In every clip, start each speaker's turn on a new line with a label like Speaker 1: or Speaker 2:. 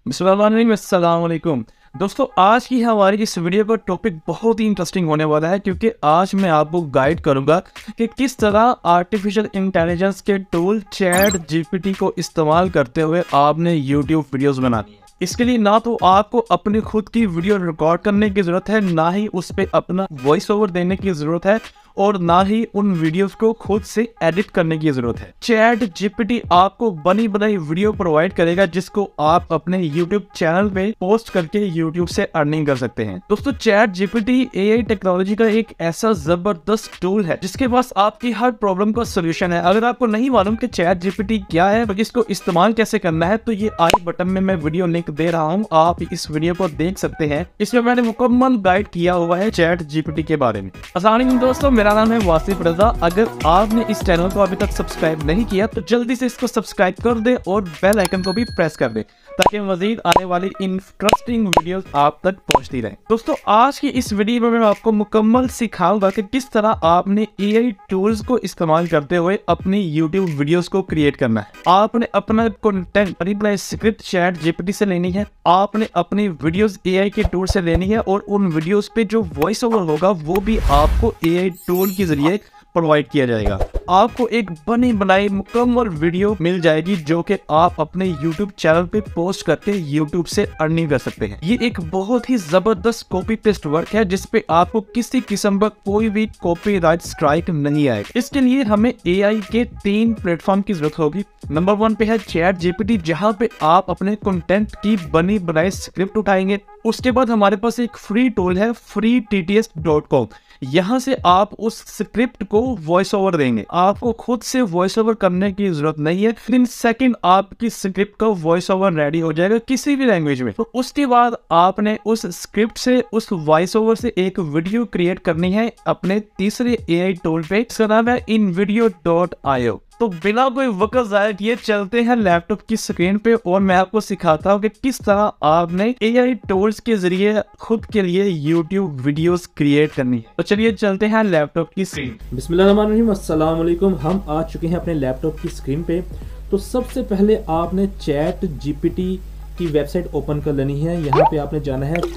Speaker 1: अस्सलामुअलैकुम दोस्तों, आज की हमारी इस वीडियो का टॉपिक बहुत ही इंटरेस्टिंग होने वाला है क्योंकि आज मैं आपको गाइड करूंगा कि किस तरह आर्टिफिशियल इंटेलिजेंस के टूल चैट जीपीटी को इस्तेमाल करते हुए आपने यूट्यूब वीडियोस बनानी है। इसके लिए ना तो आपको अपनी खुद की वीडियो रिकॉर्ड करने की जरूरत है, ना ही उस पर अपना वॉइस ओवर देने की जरूरत है और ना ही उन वीडियोस को खुद से एडिट करने की जरूरत है। चैट जीपीटी आपको बनी बनाई वीडियो प्रोवाइड करेगा जिसको आप अपने यूट्यूब चैनल पे पोस्ट करके यूट्यूब से अर्निंग कर सकते हैं। दोस्तों, चैट जीपीटी एआई टेक्नोलॉजी का एक ऐसा जबरदस्त टूल है जिसके पास आपकी हर प्रॉब्लम का सोल्यूशन है। अगर आपको नहीं मालूम कि चैट जीपीटी क्या है तो इसको इस्तेमाल कैसे करना है, तो ये आई बटन में मैं वीडियो लिंक दे रहा हूँ, आप इस वीडियो को देख सकते हैं। इसमें मैंने मुकम्मल गाइड किया हुआ है चैट जीपीटी के बारे में। आसानी दोस्तों, मेरा नाम है वासिफ रजा। अगर आपने इस चैनल को अभी तक सब्सक्राइब नहीं किया तो जल्दी से इसको सब्सक्राइब कर दे और बेल आइकन को भी प्रेस कर दे ताकि मजीद आने वाली इंटरेस्टिंग वीडियोस आप तक पहुंचती रहे। दोस्तों, आज की इस वीडियो में मैं आपको मुकम्मल सिखाऊंगा कि किस तरह आपने एआई टूल्स को इस्तेमाल करते हुए अपनी यूट्यूब वीडियोस को क्रिएट करना है। आपने अपना कंटेंट अपनी स्क्रिप्ट चैट जीपीटी से लेनी है, आपने अपनी वीडियोस एआई के टूल से लेनी है और उन वीडियोस पे जो वॉइस ओवर होगा वो भी आपको एआई टूल के जरिए प्रोवाइड किया जाएगा। आपको एक बनी बनाई मुकम्मल वीडियो मिल जाएगी जो कि आप अपने YouTube चैनल पे पोस्ट करके YouTube से अर्निंग कर सकते हैं। ये एक बहुत ही जबरदस्त कॉपी पेस्ट वर्क है जिसपे आपको किसी किस्म का कोई भी कॉपीराइट स्ट्राइक नहीं आएगा। इसके लिए हमें AI के 3 प्लेटफॉर्म की जरूरत होगी। नंबर 1 पे है चैट जीपीटी, जहाँ पे आप अपने कंटेंट की बनी बनाई स्क्रिप्ट उठाएंगे। उसके बाद हमारे पास एक फ्री टूल है freetts.com। यहाँ से आप उस स्क्रिप्ट को वॉइस ओवर देंगे। आपको खुद से वॉइस ओवर करने की जरूरत नहीं है। 3 सेकंड आपकी स्क्रिप्ट का वॉइस ओवर रेडी हो जाएगा किसी भी लैंग्वेज में। तो उसके बाद आपने उस स्क्रिप्ट से, उस वॉइस ओवर से एक वीडियो क्रिएट करनी है अपने तीसरे एआई टूल पे। इसका नाम है invideo.io। तो बिना कोई वक्त ज़ाया किए चलते हैं लैपटॉप की स्क्रीन पे और मैं आपको सिखाता हूँ कि किस तरह आपने एआई टूल्स के जरिए खुद के लिए यूट्यूब वीडियोस क्रिएट करनी है। तो चलिए चलते हैं लैपटॉप की स्क्रीन।
Speaker 2: बिस्मिल्लाहिर्रहमानिर्रहीम, अस्सलाम वालेकुम। हम आ चुके हैं अपने लैपटॉप की स्क्रीन पे। तो सबसे पहले आपने चैट जीपीटी की वेबसाइट ओपन कर लेनी है। यहाँ पे आपने जाना है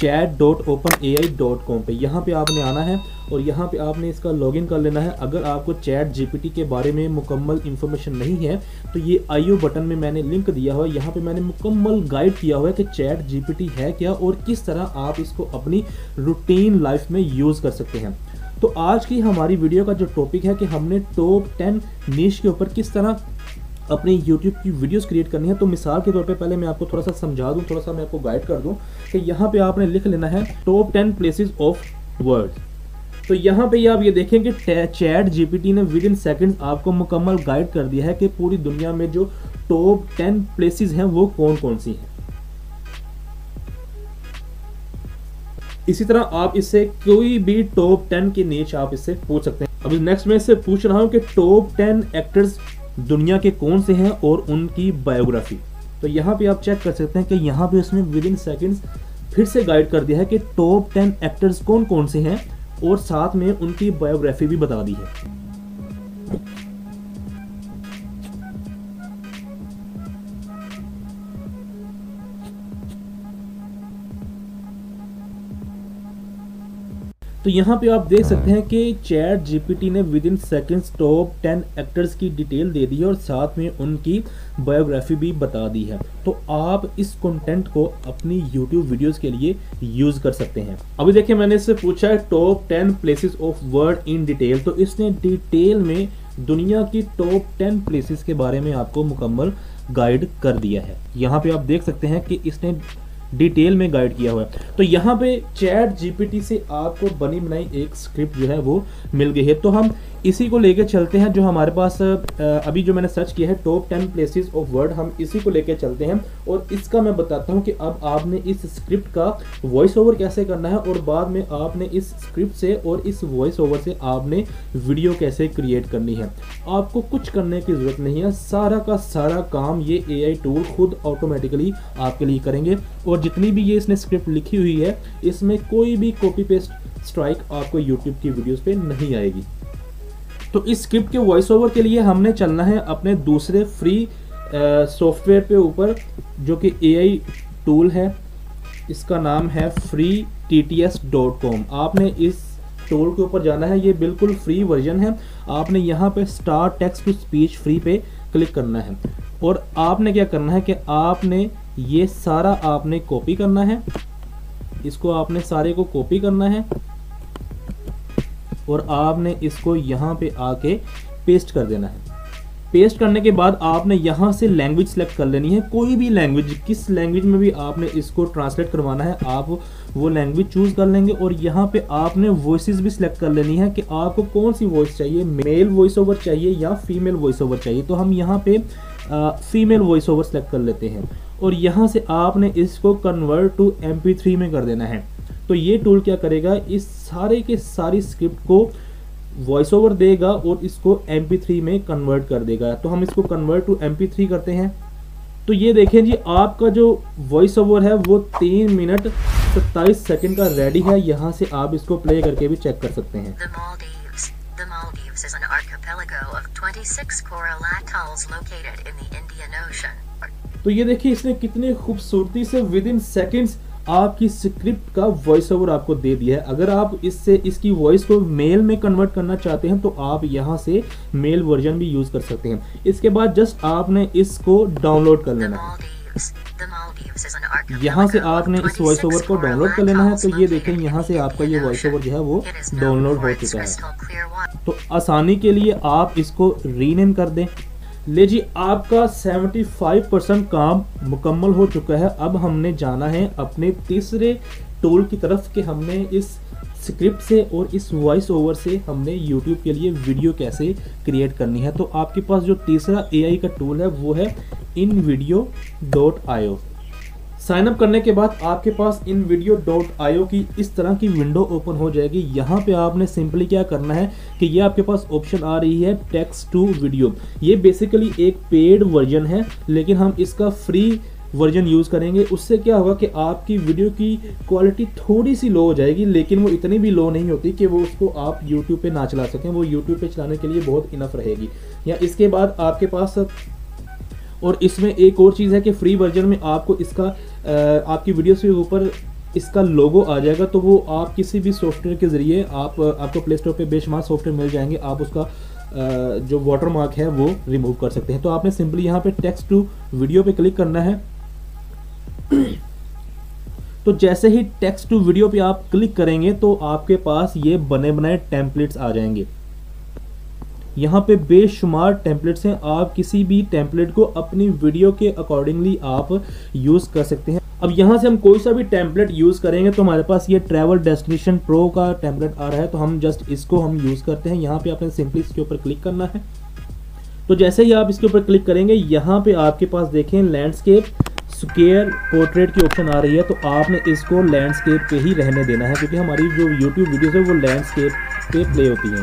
Speaker 2: chat.openai.com पे। यहाँ पे आपने आना है और यहाँ पे आपने इसका लॉगिन कर लेना है। अगर आपको चैट जीपीटी के बारे में मुकम्मल इन्फॉर्मेशन नहीं है तो ये आईओ बटन में मैंने लिंक दिया हुआ है। यहाँ पे मैंने मुकम्मल गाइड किया हुआ है कि चैट जीपीटी है क्या और किस तरह आप इसको अपनी रूटीन लाइफ में यूज़ कर सकते हैं। तो आज की हमारी वीडियो का जो टॉपिक है कि हमने टॉप 10 नीश के ऊपर किस तरह अपनी YouTube की वीडियोस क्रिएट करनी है। तो मिसाल के तौर पे पहले मैं आपको थोड़ा सा समझा दूं, थोड़ा सा मैं आपको गाइड कर दूं कि यहाँ पे आपने लिख लेना है टॉप 10 प्लेसेस ऑफ वर्ल्ड। तो यहाँ पे आप ये देखें कि चैट जीपीटी ने विद इन सेकंड्स आपको मुकम्मल गाइड कर दिया है कि पूरी दुनिया में जो टॉप 10 प्लेसेस हैं वो कौन कौन सी हैं। इसी तरह आप इससे कोई भी टॉप 10 की नीच आप इससे पूछ सकते हैं। अभी नेक्स्ट मैं इससे पूछ रहा हूँ कि टॉप 10 एक्टर्स दुनिया के कौन से हैं और उनकी बायोग्राफी। तो यहाँ पे आप चेक कर सकते हैं कि यहाँ पे उसने विद इन सेकेंड्स फिर से गाइड कर दिया है कि टॉप 10 एक्टर्स कौन कौन से हैं और साथ में उनकी बायोग्राफी भी बता दी है। तो यहाँ पे आप देख सकते हैं कि चैट जीपीटी ने within seconds top 10 actors की डिटेल दे दी है और साथ में उनकी बायोग्राफी भी बता दी है। तो आप इस कंटेंट को अपनी यूट्यूब वीडियोस के लिए यूज़ कर सकते हैं। अभी देखिए, मैंने इससे पूछा है top 10 places of world in detail. तो इसने डिटेल में दुनिया की टॉप 10 प्लेसेस के बारे में आपको मुकम्मल गाइड कर दिया है। यहाँ पे आप देख सकते हैं कि इसने डिटेल में गाइड किया हुआ है। तो यहाँ पे चैट जीपीटी से आपको बनी बनाई एक स्क्रिप्ट जो है वो मिल गई है। तो हम इसी को लेके चलते हैं जो हमारे पास अभी जो मैंने सर्च किया है टॉप 10 प्लेसेस ऑफ वर्ल्ड, हम इसी को लेके चलते हैं और इसका मैं बताता हूँ कि अब आपने इस स्क्रिप्ट का वॉइस ओवर कैसे करना है और बाद में आपने इस स्क्रिप्ट से और इस वॉइस ओवर से आपने वीडियो कैसे क्रिएट करनी है। आपको कुछ करने की ज़रूरत नहीं है, सारा का सारा काम ये एआई टूल खुद ऑटोमेटिकली आपके लिए करेंगे। और जितनी भी ये इसने स्क्रिप्ट लिखी हुई है इसमें कोई भी कॉपी पेस्ट स्ट्राइक आपको यूट्यूब की वीडियोस पे नहीं आएगी। तो इस स्क्रिप्ट के वॉइस ओवर के लिए हमने चलना है अपने दूसरे फ्री सॉफ्टवेयर पे ऊपर जो कि AI टूल है, इसका नाम है freetts.com। आपने इस टूल के ऊपर जाना है, ये बिल्कुल फ्री वर्जन है। आपने यहाँ पे start text to speech free पे क्लिक करना है और आपने क्या करना है कि आपने ये सारा आपने कॉपी करना है, इसको आपने सारे को कॉपी करना है और आपने इसको यहाँ पे आके पेस्ट कर देना है। पेस्ट करने के बाद आपने यहाँ से लैंग्वेज सेलेक्ट कर लेनी है, कोई भी लैंग्वेज, किस लैंग्वेज में भी आपने इसको ट्रांसलेट करवाना है आप वो लैंग्वेज चूज कर लेंगे। और यहाँ पे आपने वॉइसेस भी सिलेक्ट कर लेनी है कि आपको कौन सी वॉइस चाहिए, मेल वॉइस ओवर चाहिए या फीमेल वॉइस ओवर चाहिए। तो हम यहाँ पे फीमेल वॉइस ओवर सेलेक्ट कर लेते हैं और यहाँ से आपने इसको कन्वर्ट टू MP3 में कर देना है। तो ये टूल क्या करेगा, इस सारे के सारी स्क्रिप्ट को वॉइस ओवर देगा और इसको MP3 में कन्वर्ट कर देगा। तो हम इसको कन्वर्ट टू MP3 करते हैं। तो ये देखें जी, आपका जो वॉइस ओवर है वो 3 मिनट 27 सेकंड का रेडी है। यहाँ से आप इसको प्ले करके भी चेक कर सकते हैं।
Speaker 3: The Maldives is an archipelago of 26 coral atolls located in the Indian Ocean.
Speaker 2: तो ये देखिए इसने कितनी खूबसूरती से विद इन सेकेंड्स आपकी स्क्रिप्ट का वॉइस ओवर आपको दे दिया है। अगर आप इससे इसकी वॉइस को मेल में कन्वर्ट करना चाहते हैं तो आप यहाँ से मेल वर्जन भी यूज कर सकते हैं। इसके बाद जस्ट आपने इसको डाउनलोड कर लेना है। यहाँ से आपने इस वॉइस ओवर को डाउनलोड कर लेना है। तो ये देखें यहाँ से आपका ये वॉइस ओवर जो है वो डाउनलोड हो चुका है। तो आसानी के लिए आप इसको रीनेम कर दें। ले जी, आपका 75% काम मुकम्मल हो चुका है। अब हमने जाना है अपने तीसरे टूल की तरफ कि हमने इस स्क्रिप्ट से और इस वॉइस ओवर से हमने YouTube के लिए वीडियो कैसे क्रिएट करनी है। तो आपके पास जो तीसरा AI का टूल है वो है invideo.io। साइन अप करने के बाद आपके पास invideo.io की इस तरह की विंडो ओपन हो जाएगी। यहाँ पे आपने सिंपली क्या करना है कि ये आपके पास ऑप्शन आ रही है टेक्स्ट टू वीडियो। ये बेसिकली एक पेड वर्जन है लेकिन हम इसका फ्री वर्जन यूज़ करेंगे। उससे क्या होगा कि आपकी वीडियो की क्वालिटी थोड़ी सी लो हो जाएगी, लेकिन वो इतनी भी लो नहीं होती कि वो उसको आप YouTube पे ना चला सकें। वो YouTube पे चलाने के लिए बहुत इनफ रहेगी। या इसके बाद आपके पास और इसमें एक और चीज़ है कि फ्री वर्जन में आपको इसका आपकी वीडियो से ऊपर इसका लोगो आ जाएगा। तो वो आप किसी भी सॉफ्टवेयर के ज़रिए आपको प्ले स्टोर पर बेशुमार सॉफ्टवेयर मिल जाएंगे, आप उसका जो वाटरमार्क है वो रिमूव कर सकते हैं। तो आपने सिंपली यहाँ पे टेक्स्ट टू वीडियो पे क्लिक करना है। तो जैसे ही टेक्स्ट टू वीडियो पे आप क्लिक करेंगे तो आपके पास ये बने बनाए टेम्पलेट्स आ जाएंगे। यहाँ पे बेशुमार टेम्पलेट्स हैं, आप किसी भी टेम्पलेट को अपनी वीडियो के अकॉर्डिंगली आप यूज़ कर सकते हैं। अब यहाँ से हम कोई सा भी टेम्पलेट यूज़ करेंगे तो हमारे पास ये ट्रैवल डेस्टिनेशन प्रो का टेम्पलेट आ रहा है, तो हम जस्ट इसको हम यूज़ करते हैं। यहाँ पे आपने सिंपली इसके ऊपर क्लिक करना है। तो जैसे ही आप इसके ऊपर क्लिक करेंगे यहाँ पे आपके पास देखें लैंडस्केप स्क्वायर पोर्ट्रेट की ऑप्शन आ रही है। तो आपने इसको लैंडस्केप पे ही रहने देना है क्योंकि हमारी जो यूट्यूब वीडियोस है वो लैंडस्केप पे प्ले होती हैं।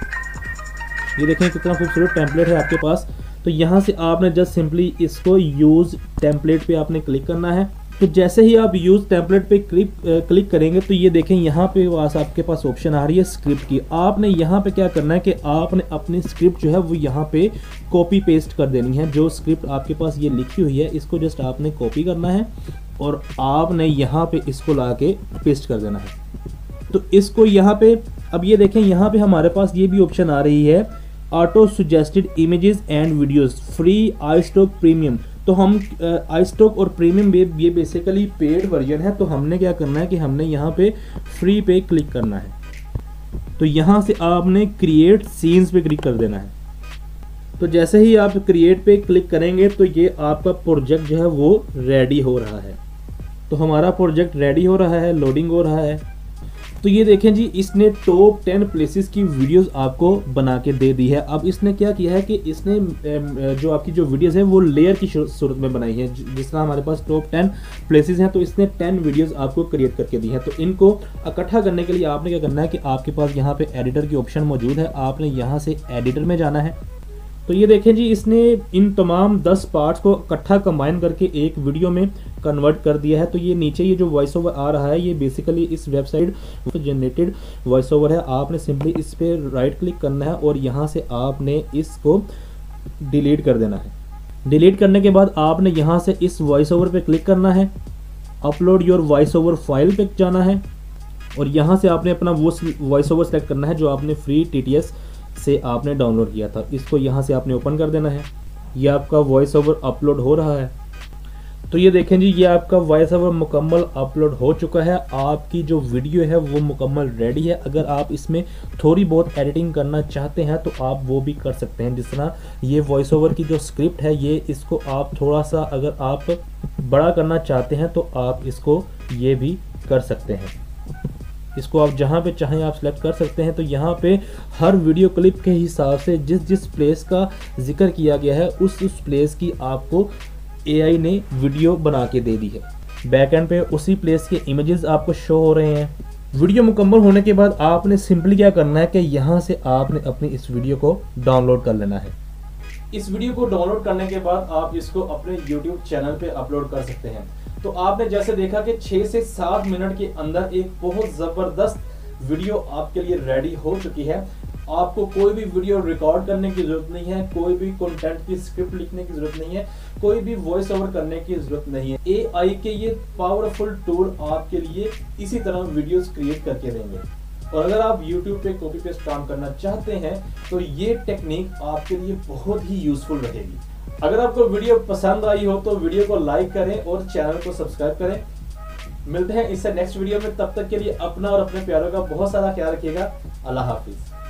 Speaker 2: ये देखें कितना खूबसूरत टेम्पलेट है आपके पास। तो यहाँ से आपने जस्ट सिंपली इसको यूज़ टेम्पलेट पे आपने क्लिक करना है। तो जैसे ही आप यूज़ टेम्पलेट पे क्लिक करेंगे तो ये देखें यहाँ पे आपके पास ऑप्शन आ रही है स्क्रिप्ट की। आपने यहाँ पे क्या करना है कि आपने अपनी स्क्रिप्ट जो है वो यहाँ पे कॉपी पेस्ट कर देनी है। जो स्क्रिप्ट आपके पास ये लिखी हुई है इसको जस्ट आपने कॉपी करना है और आपने यहाँ पे इसको ला के पेस्ट कर देना है। तो इसको यहाँ पे अब ये देखें यहाँ पे हमारे पास ये भी ऑप्शन आ रही है auto suggested images and videos free iStock premium. तो हम iStock और प्रीमियम ये बेसिकली पेड वर्जन है। तो हमने क्या करना है कि हमने यहाँ पे फ्री पे क्लिक करना है। तो यहाँ से आपने क्रिएट सीन्स पे क्लिक कर देना है। तो जैसे ही आप क्रिएट पे क्लिक करेंगे तो ये आपका प्रोजेक्ट जो है वो रेडी हो रहा है। तो हमारा प्रोजेक्ट रेडी हो रहा है, लोडिंग हो रहा है। तो ये देखें जी, इसने टॉप 10 प्लेसेस की वीडियोस आपको बना के दे दी है। अब इसने क्या किया है कि इसने जो आपकी जो वीडियोस है वो लेयर की सूरत में बनाई है। जिस तरह हमारे पास टॉप 10 प्लेसेस हैं तो इसने 10 वीडियोस आपको क्रिएट करके दी है। तो इनको इकट्ठा करने के लिए आपने क्या करना है कि आपके पास यहाँ पे एडिटर की ऑप्शन मौजूद है, आपने यहाँ से एडिटर में जाना है। तो ये देखें जी, इसने इन तमाम 10 पार्ट्स को इकट्ठा कंबाइन करके एक वीडियो में कन्वर्ट कर दिया है। तो ये नीचे ये जो वॉइस ओवर आ रहा है ये बेसिकली इस वेबसाइट जनरेटेड वॉइस ओवर है। आपने सिंपली इस पर राइट क्लिक करना है और यहाँ से आपने इसको डिलीट कर देना है। डिलीट करने के बाद आपने यहाँ से इस वॉइस ओवर पे क्लिक करना है, upload your voice over file पे जाना है और यहाँ से आपने अपना वो वॉइस ओवर सेलेक्ट करना है जो आपने फ्री TTS से आपने डाउनलोड किया था। इसको यहाँ से आपने ओपन कर देना है। ये आपका वॉइस ओवर अपलोड हो रहा है। तो ये देखें जी, ये आपका वॉइस ओवर मुकम्मल अपलोड हो चुका है। आपकी जो वीडियो है वो मुकम्मल रेडी है। अगर आप इसमें थोड़ी बहुत एडिटिंग करना चाहते हैं तो आप वो भी कर सकते हैं। जिस तरह ये वॉइस ओवर की जो स्क्रिप्ट है, ये इसको आप थोड़ा सा अगर आप बड़ा करना चाहते हैं तो आप इसको ये भी कर सकते हैं। इसको आप जहाँ पे चाहें आप सेलेक्ट कर सकते हैं। तो यहाँ पे हर वीडियो क्लिप के हिसाब से जिस जिस प्लेस का जिक्र किया गया है उस प्लेस की आपको AI ने वीडियो बना के दे दी है। बैक एंड पे उसी प्लेस के इमेजेस आपको शो हो रहे हैं। वीडियो मुकम्मल होने के बाद आपने सिंपली क्या करना है कि यहाँ से आपने अपनी इस वीडियो को डाउनलोड कर लेना है। इस वीडियो को डाउनलोड करने के बाद आप इसको अपने YouTube चैनल पे अपलोड कर सकते हैं। तो आपने जैसे देखा कि 6 से 7 मिनट के अंदर एक बहुत ज़बरदस्त वीडियो आपके लिए रेडी हो चुकी है। आपको कोई भी वीडियो रिकॉर्ड करने की जरूरत नहीं है, कोई भी कंटेंट की स्क्रिप्ट लिखने की जरूरत नहीं है, कोई भी वॉइस ओवर करने की जरूरत नहीं है। AI के ये पावरफुल टूल आपके लिए इसी तरह वीडियोस क्रिएट करके देंगे। और अगर आप YouTube पे कॉपी पेस्ट काम करना चाहते हैं तो ये टेक्निक आपके लिए बहुत ही यूजफुल रहेगी। अगर आपको वीडियो पसंद आई हो तो वीडियो को लाइक करें और चैनल को सब्सक्राइब करें। मिलते हैं इससे नेक्स्ट वीडियो में। तब तक के लिए अपना और अपने प्यारों का बहुत सारा ख्याल रखिएगा। अल्लाह हाफिज।